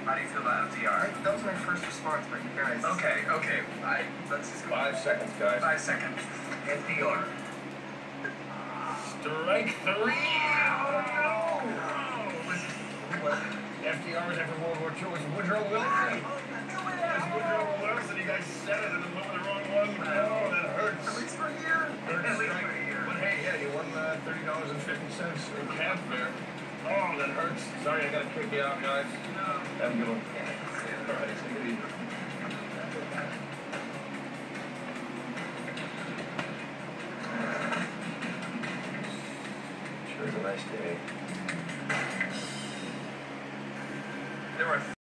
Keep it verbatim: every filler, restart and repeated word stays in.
How do you feel about F D R? That was my first response, but you guys... Okay, okay. I, let's just go. Five seconds, guys. Five seconds. F D R. Strike three! Oh, no! F D R was after World War Two. It was Woodrow Wilson. It was Woodrow Wilson. You guys said it and then went with the wrong one. Oh, that hurts. At least for a year. Third At least strike. for a year. But hey, yeah, you won uh, thirty dollars and fifty cents in cab fare. Oh, that hurts. Sorry, I gotta kick you out, guys. No. Have a good one. All right, take it easy. Sure is a nice day. There were